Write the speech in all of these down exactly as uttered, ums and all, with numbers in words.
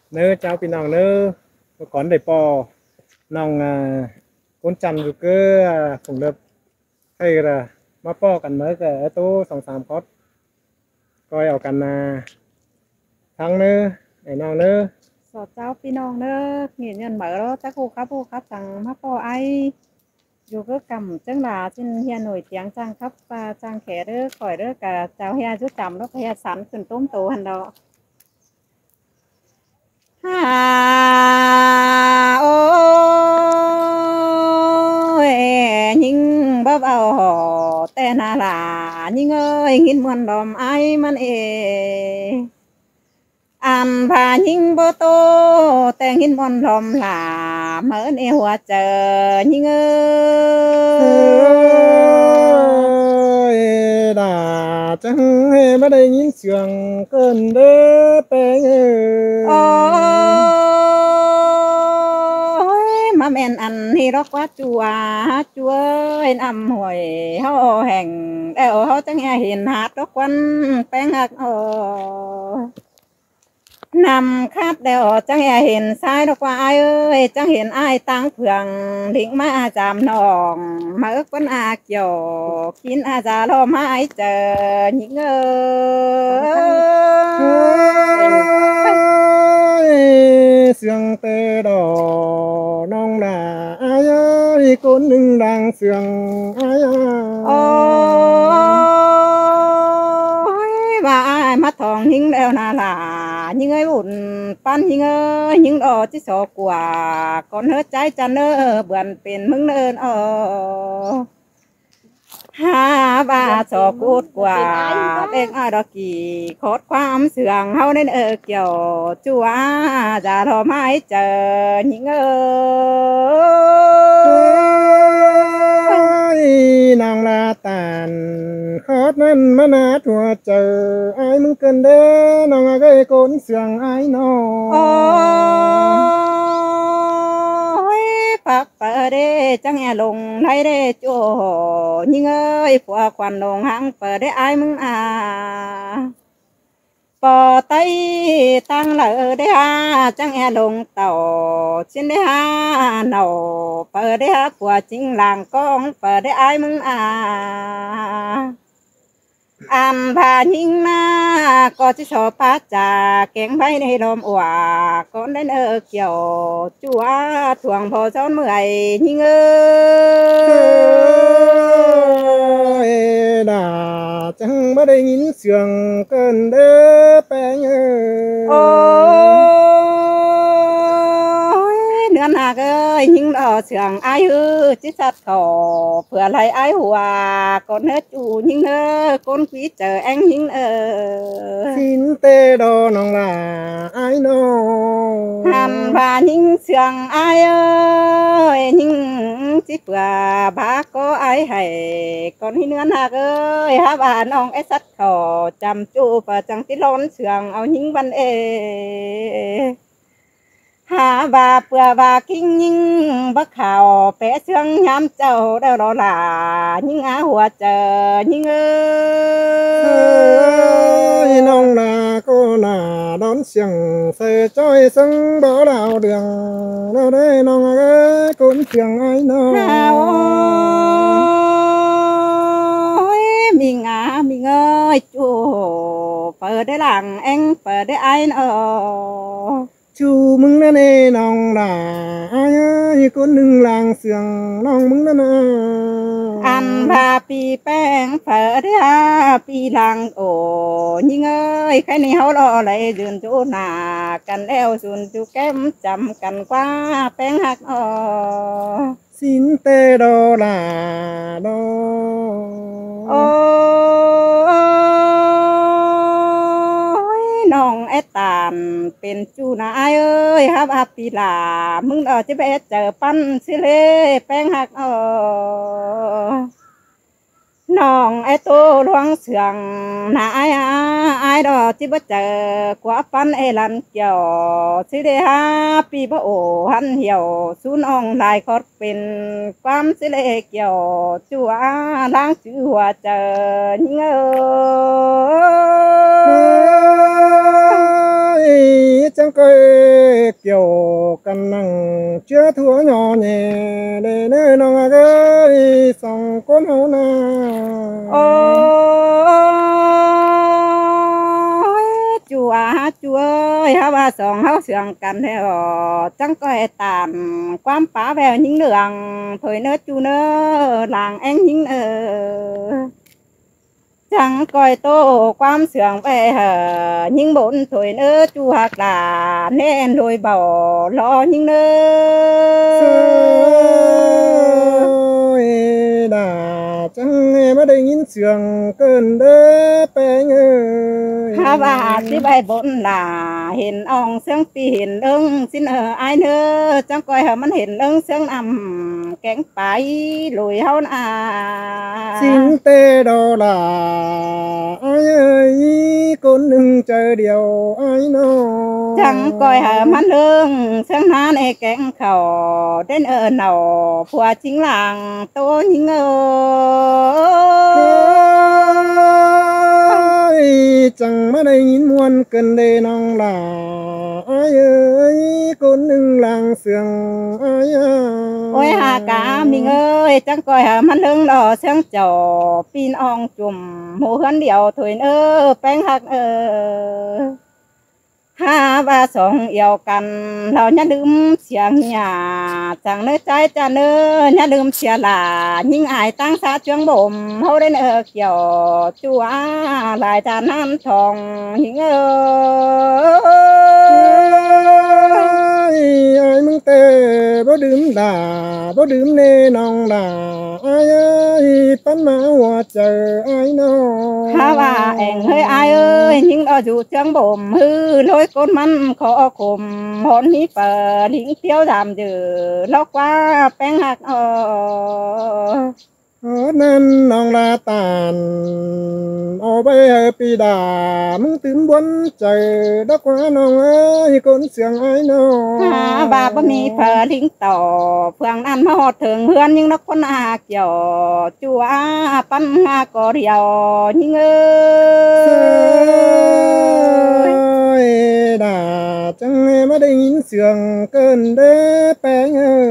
เนื้อเจ้าพี่น้องเนื้อก่อนได้ปอน้องอ่าคนจันทร์อยู่เกือคงเดิบให้ละมาปอกันเมื่อกับไอ้ตู้สองสามคอดก้อยเอากันนะทั้งเนื้อไอ้น้องเนื้อสอดเจ้าพี่น้องเนอะเงียนเงินเหมือแล้วจ้าครูครับครูครับสั่งมาปอไออยู่ก็กำจังหลาจินเฮียหน่วยเตียงจ้างครับปลาจ้างแขเด้อข่อยเด้อกะเจ้าเฮียจุดจำแล้วเฮียสันขึ้นต้มโตหันดอกฮ่าโอ้ยยิงบ่เบาหอแต่นาลายิงเอ้ยหินมวนดอมไอมันเอ อันพายิงโบโตแต่งหินบอนลมหลาเหมือนเอหัวเจอยิงเอเฮ้ยด่าจังให้ไม่ได้ยินเสียงเกินเด้อแปงเอ้โอ้ยยมาแม่นอันนี้รอกว่าจัวจัวเห็นอำหวยเฮาแห่งแล้วเฮาจังเห็นหาดรอกวันแป้งหักโอนำคาดเดียวจังเห็นซ้ายดอกว่าเอ้ยจังเห็นไอ้ตั้งเพื่องลิงมาจามนองมาเอิกวันอาเกี่ยวกินอาจารย์ไม้เจอหญิงเอ้ยเสียงเตะดอน้องด่าอายอีกคนหนึ่งดังเสียงอายโอ้ยว่าไอ้มาทองหิงแล้วนาลายิงเอ้ยบุญปั้นยิงเอ้ยยิงดอที่สอกว่าก่อนเฮ้ใจจันเนอเบื่อนเป็นมึงเนินเออหาบาสอกูดกว่าเด็กอาดอกี่โคตรความเสื่องเฮาเน้นเออเกี่ยวจัวจะรอไม้เจอยิงเอ้ยนางลาตานขอดนั้นมานาทัวเจอไอ้มึงเกินเด้อน้องไอ้โกนเสียงไอ้น้อโอ้ยปักเปอเดจังแอลงไรเดโจยิงเอ้ยผัวควันลงหังเปิดได้ไอ้มึงอาปอไตตั้งเลยได้ฮาจังแอลงเต่าชินได้ฮาเนาเปิดได้ฮาผัวจริงหลังกองเปิดได้ไอ้มึงอาอันพายิงมาก็จะชอบพาจ่าแกงใบในลมอวก่อนได้เออเกี่ยวจัวถ่วงพอซ้อนเมื่อยยิงเอยด่าจังไม่ได้ยินเสียงเกินเด้อแปงเอ้โอ้ยเนื้อหนักเอ้ยยิงดอเสียงไอ้เออจิสัดขอเผื่อไรไอ้หัวก่อนเนื้อจูยิงเออคนquýเจอแองยิงเออสินเตดอน้องลาไอ้น้อหันบายิงเสียงไอ้เอ้ยยิงจิเผื่อบาก็ไอ้ให้ก่อนที่เนื้อหนักเอ้ยฮะบาน้องไอ้สัดขอจำจูเผื่อจังที่ล้นเสียงเอายิงบันเอหาบาเปื่อบากิ้งยิงบักข่าวแปะเสียงย้ำเจ้าเด้อรอหลายิงอาหัวเจอยิงเอ้ยน้องนาก็น่าดอนเสียงใส่จ้อยสังบ่ดาวเดืองเราได้น้องเอ้ยคนเสียงไอ้น้องมีงามีเงยจูเปิดได้หลังเอ็งเปิดได้ไอ้เนอชูมึงนั่นเองน้องด่าไอ้คนหนึ่งลางเสียงน้องมึงนั่นอันพาปีแป้งเปิดได้ปีหลังโอ้ยิงเอ้ยใครนี่เขารออะไรยืนจูหนากันแล้วสุนจูแก้มจำกันกว่าแป้งหักอ๋อสินเตดอลาดอโอ้น้องไอ้ตานเป็นจูนาเอ้ยฮับอาปีลามึงเอาจะไปเจอปั้นสิเลแป้งหักเออน้องไอ้โตหลวงเสียงนาไอ้ไอ้ดอที่บ่เจอกว่าปั้นไอ้ลันเกี่ยวสิเลฮาปีบ่โอหันเหี่ยวสูน้องลายคอดเป็นความสิเลเกี่ยวจัวล้างจือหัวเจอยิงเออจังเกย kiểu cần năng chưa thua nhỏ nhẹ để nơi nó ơi xong con hậu na ôi chùa chùa ơi ha ba sòng háo sườn cần theo chẳng coi tàn quan phá về những đường thôi nữa chú nữa làng anh những ờ chẳng coi tô quan sườn về hở những bốn tuổi nữa chú hoặc là nên đôi bảo lo những nữa đã chẳng em ở đây nhìn sườn cơn đế bé ơi ha bà tí bài bốn là hiện ông sướng pi hiện ưng xin ở ai nữa chẳng coi hởมันhiện ưng sướng nằm kén phải lùi hao à xin tê đó là ai ơi con đừng chờ điều ai nó chẳng coi hởมันưng sướng ná này kén khẩu đến ở nào phùa chính làng tô những ơi chẳng mà đây nhìn muôn cần đề nong là ai ơi con đừng làng sườn ai ôi hà cả mình ơi chẳng coi hảมันhưng đỏ sáng trò pin ong chùm mù hấn điệu thổi nơ bánh hạt ơ ha ba song yêuกันเราnhá đừng xiang nhà chẳng nơi trái cha nơ nhá đừng xia là nhưng ai tăng xa chương bồm hô đến ở kiểu chúa lại tràn nan thòng những ơ ai mừng tê bó đếm đà bó đếm nê nong đà ai ơi bắn má hoa chờ ai nó ha bà em hơi ai ơi nhưng đó dù chương bồm hư lối con măn khó khum hôn hí phở lính tiêu giảm dừ lo qua bánh hạt ờ ở nên nong la tàn ở bây giờ pi đà mừng tím buồn trời đất quá nong ơi con xiang ai nó ha bà bữa mi phở lính tàu phường ăn mà họ thường hươn nhưng nó con à kiểu chùa bắn ha có điều nhưng ơi đà chẳng em ở đây nhìn xiang cơn đế bé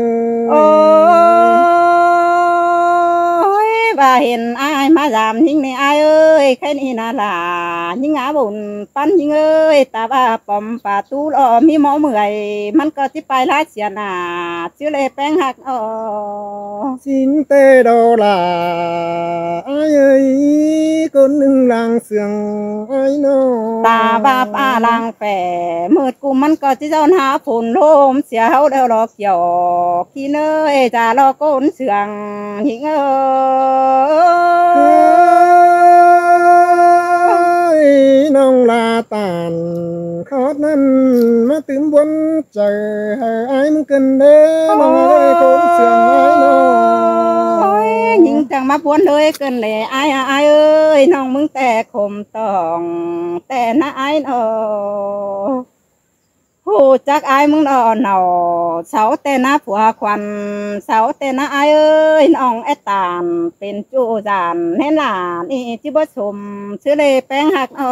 ơi bà hiện ai mà giảm nhưng này ai ơi cái này là là những ngã bùn pan nhưng ơi ta bà bấm bà tu lo mi máu mườiมันก็ที่ไปลาเสียน่ะชื่อเลยแป้งหักอ๋อ xin tê đâu là ai ơi con đừng làng sườn ai nó ตาบาป้าลางแฝมืดกูมันก็จะเจ้าหาผุนโลมเสียเฮาเดาดอกเกี่ยวขี้เนยจะรอก้นเสืองหิงเอ้ย nong là tàn khó năn mà tím buồn trời ai muốn cần đế nong ơi con sườn ai nó ยิงจังมาบวนเลยเกินเลยไอ้ไอ้เอ้ยน้องมึงแต่ข่มตองแต่นะไอ้เนาะหูจักไอ้มึงเนาะเนาะเสาแต่นะผัวควันเสาแต่นะไอ้เอ้ยน้องไอ้ตานเป็นจูจานเห็นหลานนี่ที่บ่สมซื้อเลยแป้งหักอ๋อ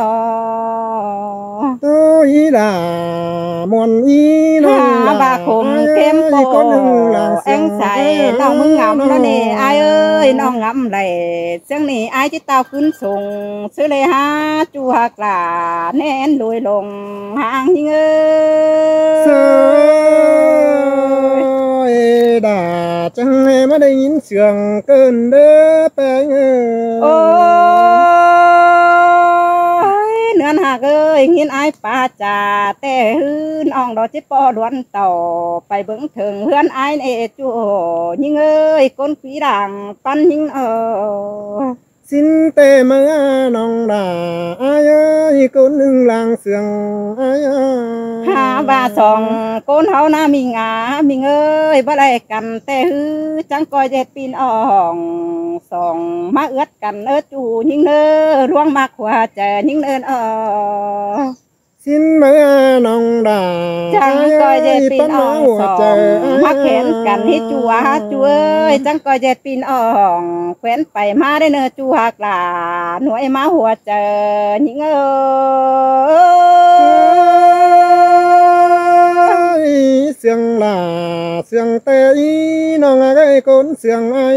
tôi là muôn ý nó หาบาคมเข้มโป có đừng là แองใส่น้องมึงงำแล้วนี่ไอ้เอ้ยน้องงำไหลเสียงนี่ไอ้ที่เต้าขึ้นสูงซื้อเลยฮะจูหักหลาแน่นลอยลงห่างยิงเอ้ย ơi đã chẳng em ở đây nhìn sườn cơn đế bé โอ้ยเนื้อหักเอ้ยยินไอ้ป้าจ่าแต่ฮื้อน้องดอกจิปอล้วนต่อไปเบิ่งถึงเฮือนไอ้เอจูยิงเอ้ยก้นผีด่างปั้นยิงเออ xin tê mơ nong đà ai ơi con đừng làng sườn ai ơi หาบาสองโกนเฮานามีงามีเอ้ยบ่ได้กันแต่ฮือจังก้อยเจ็ดปีนอ่องสองมาเอื้อกันเอ้อจูยิงเน้อร่วงมากกว่าเจอยิงเน้อเออ xin mơ nong đà จังก้อยเจ็ดปีน bắn อ่อง máu สอง trời มาแขนกันให้จูวาจูเอ้ยจังก้อยเจ็ดปีนอ่องแขวนไปมาได้เน้อจูหักหลาหน่วยมาหัวเจอยิงเอ้ย sương là sương tê ý nó ngà cái cốn sương ai โอ้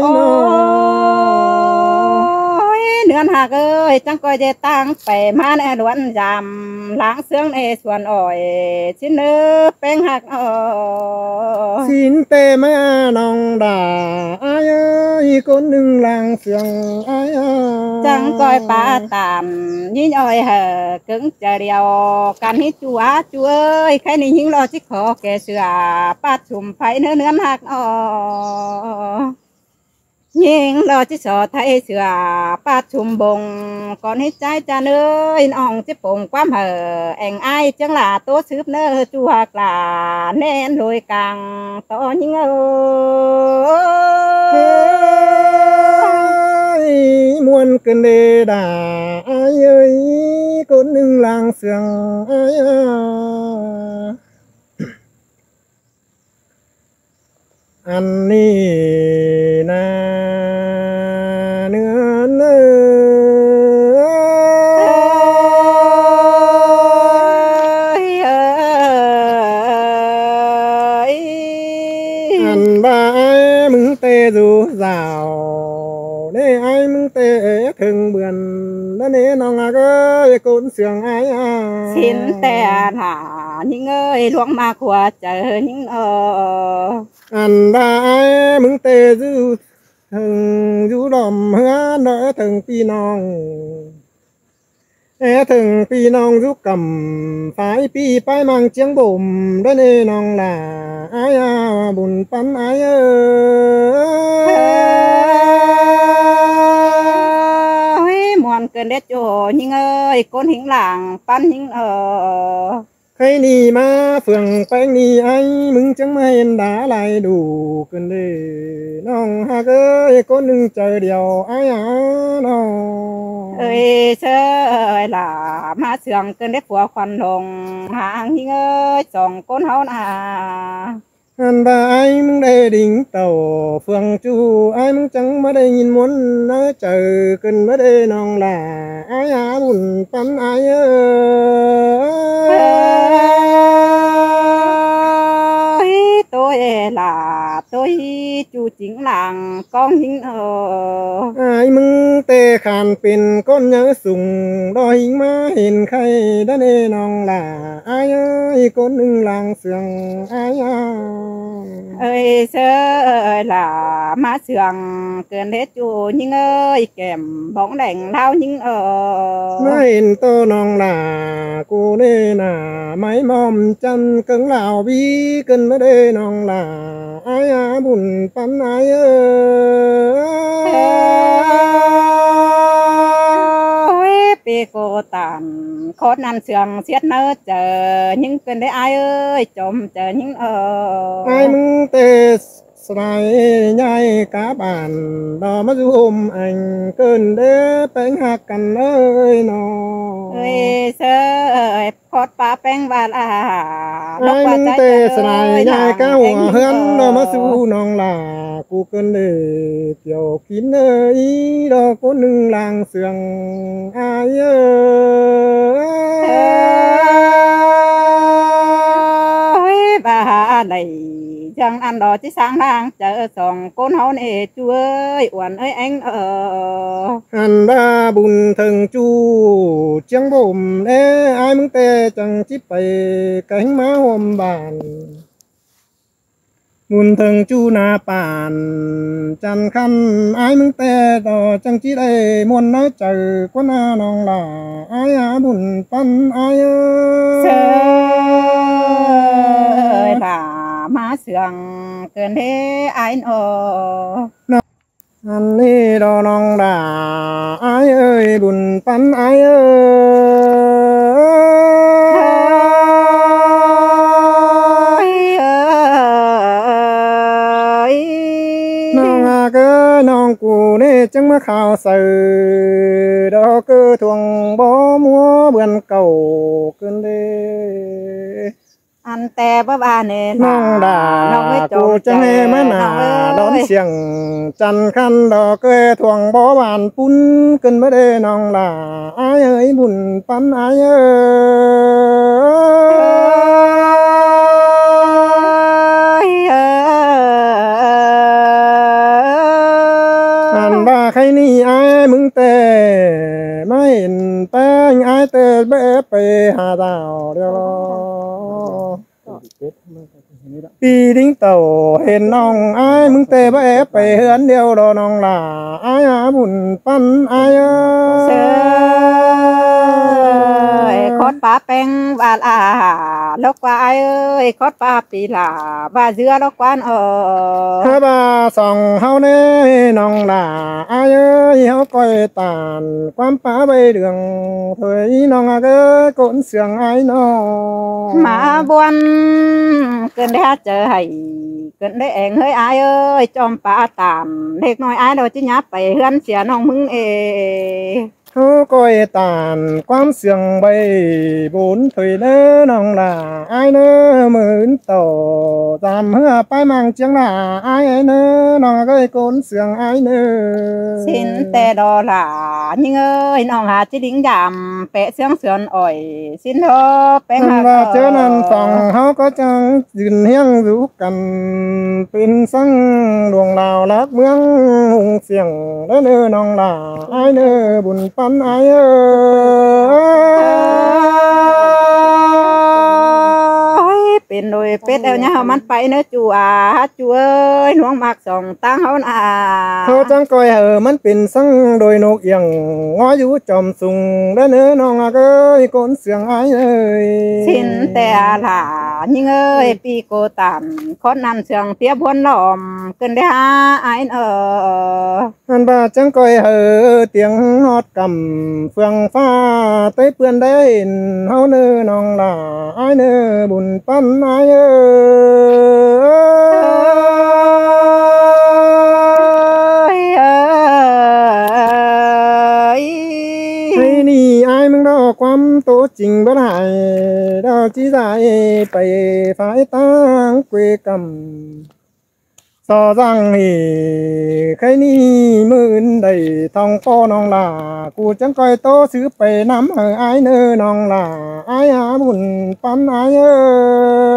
nó ยเนือนหักเอ้ยจังก็จะตั้งไปมาในล้วนยำล้างเสื้องในส่วนอ่อยชิ้นเนื้อแป้งหักเออ xin tê mà nong đà ai ơi cốn nưng làng sương ai ơi จังก้อยปลาตามยิ่งอ้อยเหอะกึ่งจะเดียวกันฮิจัวจัวเอ้ยใครนี่ยิ่งรอจิขอแกเสือป้าชุมไผเนื้อเนื้อหักอ๋อยิ่งรอจิสอไทยเสือป้าชุมบงก่อนให้ใจจะเนื้ออ่องจิปงความเหอะแองไอจังหลาตัวซืบเนื้อจัวกลาแน่นรวยกังต่อยิ่งเออ muôn cơn đê đà ai ơi cốn nưng làng sương ai ơi ăn ni na nữa nữa ăn ba ai mừng tê dù rào để ai mừng tê thường bườn đó nè nong à cái cốn sương ai à สินแต่หายิ่งเอ้ยหลวงมาขวาเจอยิ่งเออ anh ba ai mừng tê dù thường dù đom hứa đỡ thường pi nong ế thường pi nong dù cầm phải pi phải mang chiếng bồm đó nè nong là ai à bùn pan ai ơi มวนเกินเด็ดโจยิ่งเอ้ยก้นหิงหลังปั้นยิ่งเออ Khay ni ma phường bánh ni anh mừng chẳng may đã lại đủ cơn đê nong ha ơi có nưng chờ điều ai à nó เอ้ยเชยล่ะมาเสืองเกินเด็ดผัวควันลงหางยิ่งเอ้ยส่องก้นเฮาน่ะ anh ba ai mừng đây đỉnh tàu phường chu ai mừng chẳng mới đây nhìn muốn nó chờ cơn mới đây nong là ai à buồn pan ai ơi tôi là tôi chú chính làng con hình ở ai mừng tê khàn pin con nhớ sùng đo hình má hình khay đã nê nong là ai ơi con nưng làng sương ai à ơi sơ là má sương cơn hết chú nhưng ơi kèm bóng đèn lao nhưng ở má hình tô nong là cô nê là máy mòm chân cứng lào bi cân mới đê nong là ai à buồn pan ai ơi bê cô tàn khốt nằm sương xiết nơ chờ những cơn đấy ai ơi chồm chờ những ở ai mừng tê sài nhai cá bản đò mắt du hôm anh cơn đế bánh hạt cằn ơi nó ơi sơ khót pa bánh và là ai mừng tê sài nhai cá hùa hươn đò mắt du nong là cu cơn đế tiểu kín ơi đò có nưng làng sương ai ơi và này chẳng ăn đó chứ sáng lang chờ sòng côn hấu nè chú ơi uẩn ơi anh ở anh ba bùn thần chu chẳng bồm ê ai mừng tê chẳng chip bày cánh má hôm bàn bùn thần chu na bàn chẳng khăn ai mừng tê đò chẳng chỉ đây muốn nói chờ có na nong là ai à bùn pan ai ơi là má sương cơn thế ai ở anh đi đò nong đà ai ơi bùn pan ai ơi nong à cơ nong cù nê chẳng mà khao sờ đó cơ thuồng bó múa bươn cầu cơn đê anh tè bá ba nè nong đà cô chẳng hề má nà đón xiềng chăn khăn đò cơ thuồng bó bàn pun cơn mới đê nong là ai ơi bùn pan ai เดียวรอปีดิ้งเต่าเห็นน้องอายมึงเตะไปไปเฮือนเดียวรอน้องหล่าอายหาบุญปั้นอายเอ้เสือยคดปลาแป้งบาลาลกว่าเอ้ยคดปลาปีลาบาเสือลกวานเออฮาบาส่องเฮาเน่น้องหล่าอายเอ้ยเฮาก้อยตานความป้าใบเดืองเถยน้องเอ้ยกนเสียงอายน้องมาบวนเกินได้เจอให้เกินได้เองเฮ้ยอายเอ้ยจอมป่าตามเล็กน้อยอายเราจะยับไปเฮือนเสียน้องมึงเอเฮาก้อยตานความเสียงใบบุญเถยเด้อน้องหล่าอายเด้อหมื่นโตตามเฮือไปมังเจียงหล่าอายเด้อน้องเอ้ยกนเสียงอายเด้อสินแต่ดอลายิงเอ้ยน้องหาจิดิ้งดำเปะเสียงเสือนอ่อยสินเธอแป้งนั่นหาว่าเจอนั้นฟังเฮาก็จังยืนเฮียงอยู่กันเป็นสังดวงดาวลักเมืองหุงเสียงเด้อเด้อน้องหล่าอายเด้อบุญปันอายเอ้ยเป็นโดยเป็ดเอาเนี่ยมันไปเนื้อจูอาจูเอ้ยหลวงมักส่องตั้งเฮาน่ะเขาจังก้อยเออมันเป็นสังโดยนกเอียงงออยู่จอมสุงเด้อเด้อน้องอะเอ้ยกนเสียงอายเอ้ยสินแต่อาหลายิงเอ้ยปีโกตันคนนั้นเสียงเตี้ยบนหลอมเกินได้หาไอ้เอออันบาจังก้อยเออเตียงฮอดกำเฟืองฟ้าเต้ยเปื้อนได้เฮาเด้อน้องหล่าอายเด้อบุญปันอายเอ้ยเอ้ยให้นี่อายมึงดอกความโตจริงบ่ได้ดอกจีใจไปฝ่ายตั้งเกวกำสอจังนี่ใครนี่มื่นได้ทองพ่อน้องลากูจังก้อยโตซื้อไปน้ำเอออายเน้อน้องลาอายหาบุญปันอายเอ้